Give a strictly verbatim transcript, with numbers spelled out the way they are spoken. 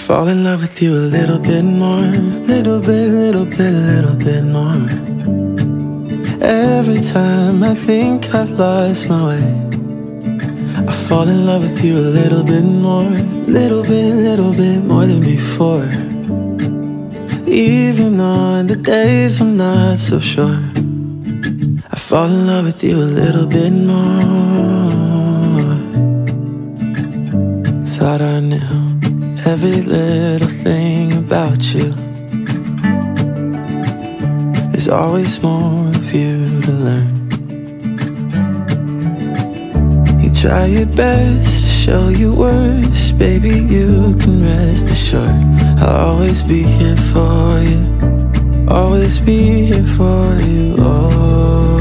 fall in love with you a little bit more, little bit, little bit, little bit more. Every time I think I've lost my way, I fall in love with you a little bit more, little bit, little bit more than before. Even on the days I'm not so sure, I fall in love with you a little bit more. Thought I knew every little thing about you. There's always more of you to learn. You try your best to show your worst, baby, you can rest assured I'll always be here for you, always be here for you, oh.